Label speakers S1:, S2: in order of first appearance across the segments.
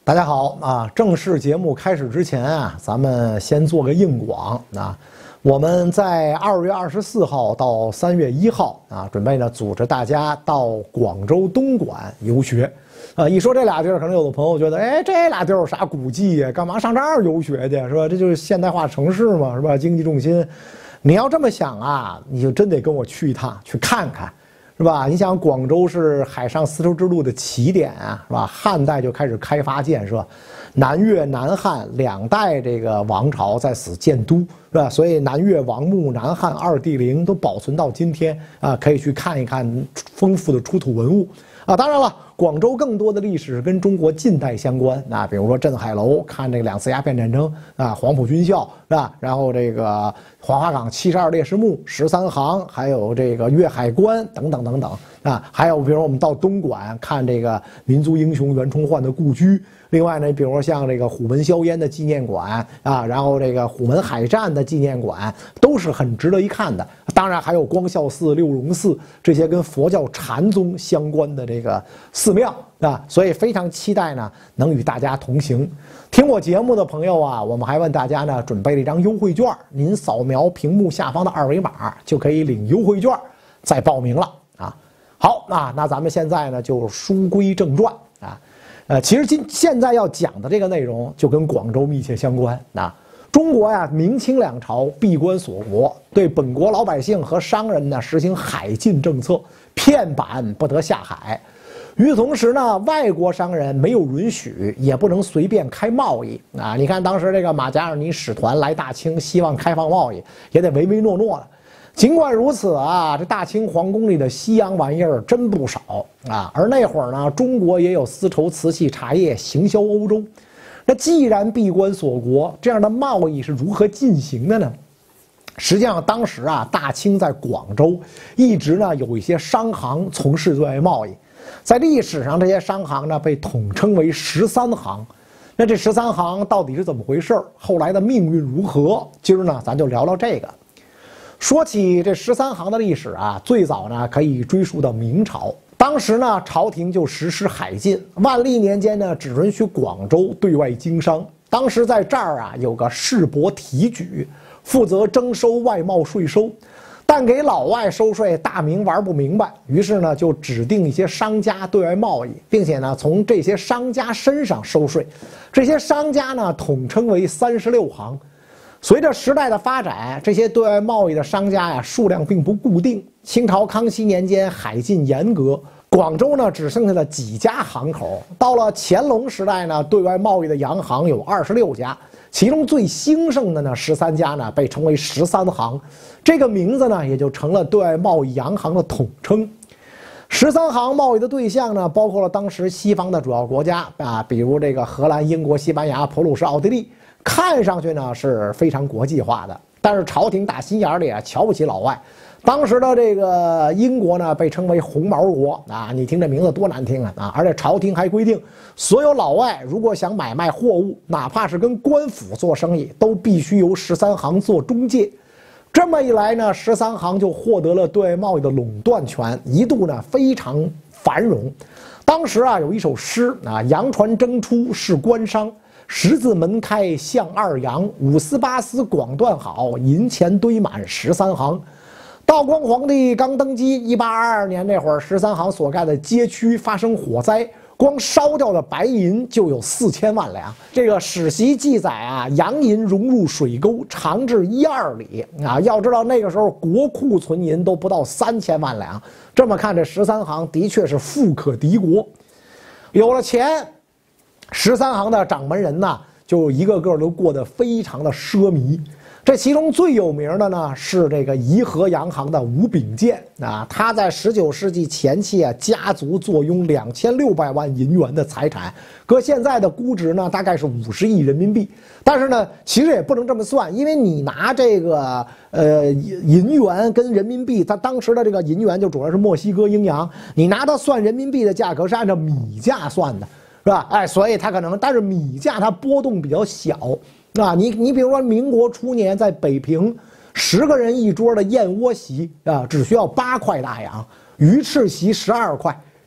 S1: 大家好啊！正式节目开始之前啊，咱们先做个硬广啊。我们在2月24号到3月1号啊，准备呢组织大家到广州东莞游学。一说这俩地儿，可能有的朋友觉得，哎，这俩地儿有啥古迹呀？干嘛上这儿游学去？是吧？这就是现代化城市嘛，是吧？经济重心。你要这么想啊，你就真得跟我去一趟，去看看。是吧？你想，广州是海上丝绸之路的起点啊，是吧？汉代就开始开发建设，南越、南汉两代这个王朝在此建都，是吧？所以南越王墓、南汉二帝陵都保存到今天啊，可以去看一看丰富的出土文物啊。当然了，广州更多的历史跟中国近代相关啊，比如说镇海楼，看这个2次鸦片战争啊，黄埔军校是吧？然后这个黄花岗72烈士墓、13行，还有这个粤海关等等等等啊，还有比如我们到东莞看这个民族英雄袁崇焕的故居。另外呢，比如像这个虎门销烟的纪念馆啊，然后这个虎门海战的纪念馆都是很值得一看的。当然还有光孝寺、六榕寺这些跟佛教禅宗相关的这个寺庙啊，所以非常期待呢能与大家同行。听我节目的朋友啊，我们还为大家呢准备了一张优惠券，您扫描屏幕下方的2维码就可以领优惠券，再报名了啊。好，那咱们现在呢就书归正传啊。其实现在要讲的这个内容就跟广州密切相关啊。中国呀，明清两朝闭关锁国，对本国老百姓和商人呢实行海禁政策，片板不得下海。与此同时呢，外国商人没有允许，也不能随便开贸易啊。你看当时这个马加尔尼使团来大清，希望开放贸易，也得唯唯诺诺的。尽管如此啊，这大清皇宫里的西洋玩意儿真不少啊。而那会儿呢，中国也有丝绸、瓷器、茶叶行销欧洲。那既然闭关锁国，这样的贸易是如何进行的呢？实际上，当时啊，大清在广州一直呢有一些商行从事对外贸易，在历史上这些商行呢被统称为13行。那这13行到底是怎么回事？后来的命运如何？今儿呢，咱就聊聊这个。说起这13行的历史啊，最早呢可以追溯到明朝。当时呢，朝廷就实施海禁，万历年间呢，只允许广州对外经商。当时在这儿啊，有个市舶提举，负责征收外贸税收，但给老外收税大明玩不明白，于是呢，就指定一些商家对外贸易，并且呢，从这些商家身上收税。这些商家呢，统称为36行。随着时代的发展，这些对外贸易的商家呀，数量并不固定。清朝康熙年间海禁严格，广州呢只剩下了几家行口。到了乾隆时代呢，对外贸易的洋行有26家，其中最兴盛的呢13家呢被称为13行，这个名字呢也就成了对外贸易洋行的统称。13行贸易的对象呢，包括了当时西方的主要国家啊，比如这个荷兰、英国、西班牙、普鲁士、奥地利。看上去呢是非常国际化的，但是朝廷打心眼里啊瞧不起老外。当时的这个英国呢被称为红毛国啊，你听这名字多难听啊！而且朝廷还规定，所有老外如果想买卖货物，哪怕是跟官府做生意，都必须由13行做中介。这么一来呢，13行就获得了对外贸易的垄断权，一度呢非常繁荣。当时啊有一首诗啊，洋船征出是官商。十字门开向二洋，5丝8丝广断好，银钱堆满13行。道光皇帝刚登基，1822年那会儿，13行所盖的街区发生火灾，光烧掉的白银就有4000万两。这个史籍记载啊，洋银融入水沟，长至1-2里啊。要知道那个时候国库存银都不到3000万两，这么看这13行的确是富可敌国。有了钱，13行的掌门人呢，就一个个都过得非常的奢靡。这其中最有名的呢是这个颐和洋行的吴秉鉴啊，他在19世纪前期啊，家族坐拥2600万银元的财产，搁现在的估值呢大概是50亿人民币。但是呢，其实也不能这么算，因为你拿这个银元跟人民币，它当时的这个银元就主要是墨西哥英洋，你拿它算人民币的价格是按照米价算的。是吧？哎，所以它可能，但是米价它波动比较小啊。你比如说，民国初年在北平，10个人一桌的燕窝席啊，只需要8块大洋，鱼翅席12块。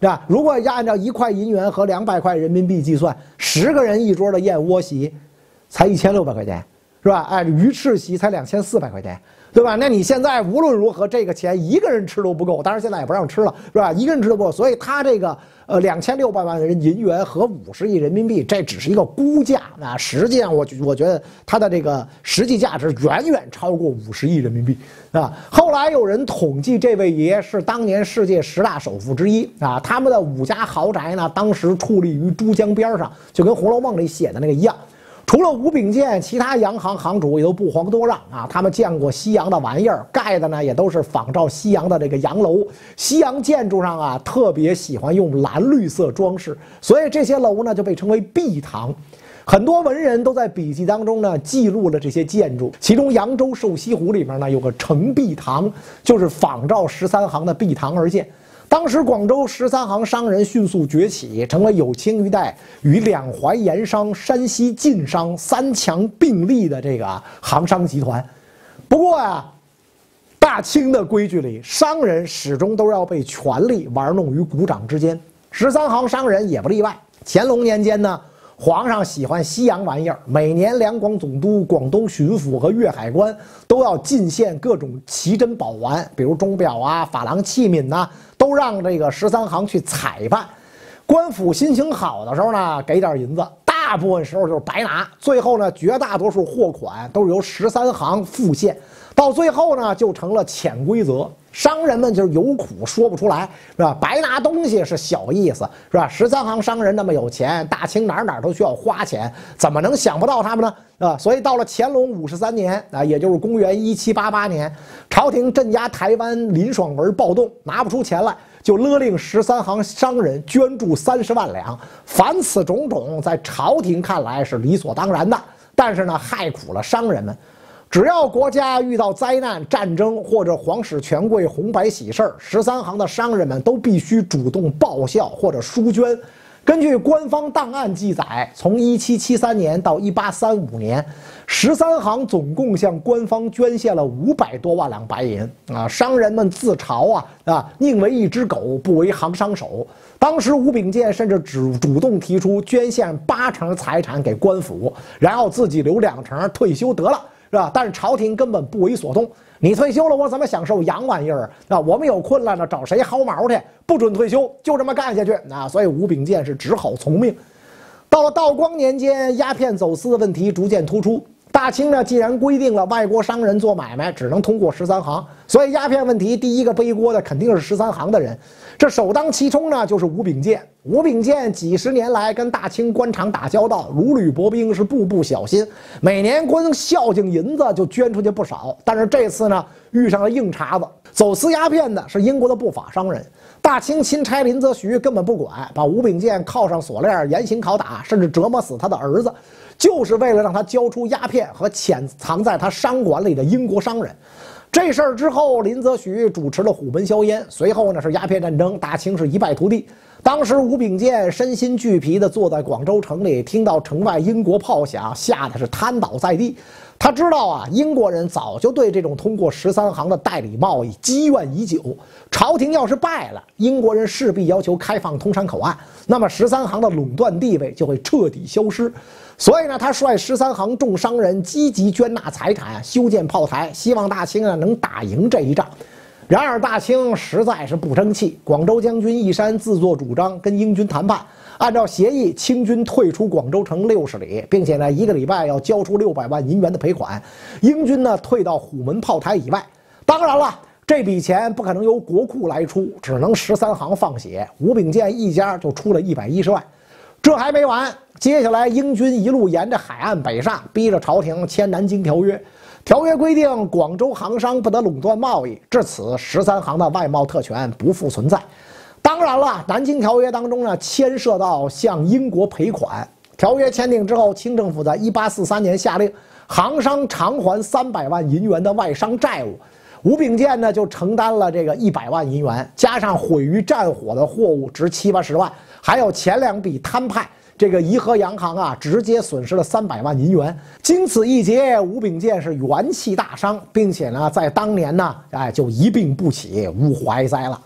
S1: 是吧？如果按照1块银元和200块人民币计算，10个人一桌的燕窝席，才1600块钱，是吧？哎，鱼翅席才2400块钱，对吧？那你现在无论如何，这个钱一个人吃都不够，当然现在也不让吃了，是吧？一个人吃都不够，所以他这个2600万银元和50亿人民币，这只是一个估价啊。实际上我觉得它的这个实际价值远远超过50亿人民币啊。后来有人统计，这位爷是当年世界10大首富之一啊。他们的5家豪宅呢，当时矗立于珠江边上，就跟《红楼梦》里写的那个一样。除了吴秉鉴，其他洋行行主也都不遑多让啊。他们见过西洋的玩意儿，盖的呢也都是仿照西洋的这个洋楼。西洋建筑上啊，特别喜欢用蓝绿色装饰，所以这些楼呢就被称为碧堂。很多文人都在笔记当中呢记录了这些建筑，其中扬州瘦西湖里面呢有个承碧堂，就是仿照13行的碧堂而建。当时广州13行商人迅速崛起，成为有清一代与两淮盐商、山西晋商3强并立的这个行商集团。不过啊，大清的规矩里，商人始终都要被权力玩弄于股掌之间，13行商人也不例外。乾隆年间呢，皇上喜欢西洋玩意儿，每年两广总督、广东巡抚和粤海关都要进献各种奇珍宝玩，比如钟表啊、珐琅器皿呐，都让这个13行去采办。官府心情好的时候呢，给点银子，大部分时候就是白拿。最后呢，绝大多数货款都是由13行付现，到最后呢，就成了潜规则。商人们就是有苦说不出来，是吧？白拿东西是小意思，是吧？13行商人那么有钱，大清哪都需要花钱，怎么能想不到他们呢？所以到了乾隆53年啊，也就是公元1788年，朝廷镇压台湾林爽文暴动，拿不出钱来，就勒令13行商人捐助30万两。凡此种种，在朝廷看来是理所当然的，但是呢，害苦了商人们。只要国家遇到灾难、战争或者皇室权贵红白喜事儿，13行的商人们都必须主动报效或者书捐。根据官方档案记载，从1773年到1835年，13行总共向官方捐献了500多万两白银啊！商人们自嘲宁为一只狗，不为行商手。当时吴秉鉴甚至主动提出捐献80%财产给官府，然后自己留20%退休得了。是吧？但是朝廷根本不为所动。你退休了，我怎么享受洋玩意儿啊？我们有困难了，找谁薅毛去？不准退休，就这么干下去啊！所以吴秉鉴是只好从命。到了道光年间，鸦片走私的问题逐渐突出。大清呢，既然规定了外国商人做买卖只能通过13行，所以鸦片问题第一个背锅的肯定是13行的人。这首当其冲呢，就是吴秉鉴。吴秉鉴几十年来跟大清官场打交道，如履薄冰，是步步小心。每年光孝敬银子就捐出去不少。但是这次呢，遇上了硬茬子，走私鸦片的是英国的不法商人。大清钦差林则徐根本不管，把吴秉鉴铐上锁链，严刑拷打，甚至折磨死他的儿子，就是为了让他交出鸦片和潜藏在他商馆里的英国商人。这事儿之后，林则徐主持了虎门销烟，随后呢是鸦片战争，大清是一败涂地。当时吴秉鉴身心俱疲地坐在广州城里，听到城外英国炮响，吓得是瘫倒在地。他知道啊，英国人早就对这种通过13行的代理贸易积怨已久。朝廷要是败了，英国人势必要求开放通商口岸，那么13行的垄断地位就会彻底消失。所以呢，他率13行众商人积极捐纳财产，修建炮台，希望大清能打赢这一仗。然而大清实在是不争气，广州将军义山自作主张跟英军谈判，按照协议，清军退出广州城60里，并且呢1个礼拜要交出600万银元的赔款。英军呢退到虎门炮台以外。当然了，这笔钱不可能由国库来出，只能13行放血。吴秉鉴一家就出了110万。这还没完，接下来英军一路沿着海岸北上，逼着朝廷签《南京条约》。条约规定，广州行商不得垄断贸易，至此13行的外贸特权不复存在。当然了，《南京条约》当中呢，牵涉到向英国赔款。条约签订之后，清政府在1843年下令行商偿还300万银元的外商债务。吴秉鉴呢就承担了这个100万银元，加上毁于战火的货物值70-80万，还有前2笔摊派。这个颐和洋行啊，直接损失了300万银元。经此一劫，吴秉鉴是元气大伤，并且呢，在当年呢，就一病不起，呜呼哀哉了。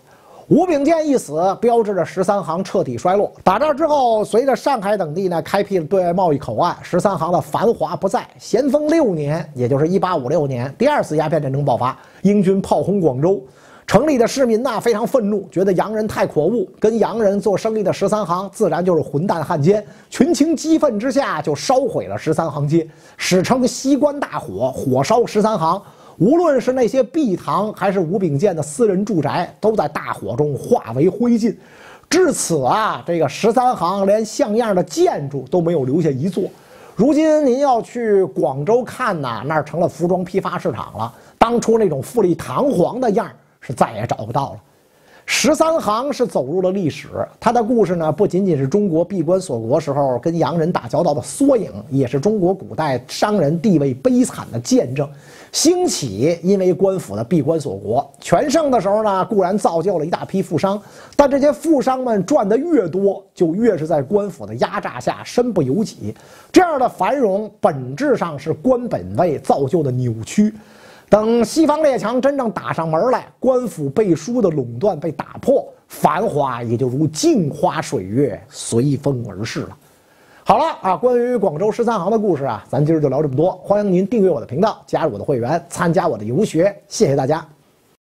S1: 吴秉建一死，标志着13行彻底衰落。打这之后，随着上海等地呢开辟了对外贸易口岸，13行的繁华不再。咸丰6年，也就是1856年，第2次鸦片战争爆发，英军炮轰广州。城里的市民非常愤怒，觉得洋人太可恶，跟洋人做生意的13行自然就是混蛋汉奸，群情激愤之下就烧毁了13行街，史称西关大火，火烧13行。无论是那些碧堂还是吴秉建的私人住宅，都在大火中化为灰烬。至此这个13行连像样的建筑都没有留下一座。如今您要去广州看那儿成了服装批发市场了。当初那种富丽堂皇的样是再也找不到了。13行是走入了历史，它的故事呢，不仅仅是中国闭关锁国时候跟洋人打交道的缩影，也是中国古代商人地位悲惨的见证。兴起因为官府的闭关锁国，全盛的时候呢，固然造就了一大批富商，但这些富商们赚得越多，就越是在官府的压榨下身不由己。这样的繁荣本质上是官本位造就的扭曲。等西方列强真正打上门来，官府背书的垄断被打破，繁华也就如镜花水月，随风而逝了。好了关于广州13行的故事咱今儿就聊这么多。欢迎您订阅我的频道，加入我的会员，参加我的游学。谢谢大家。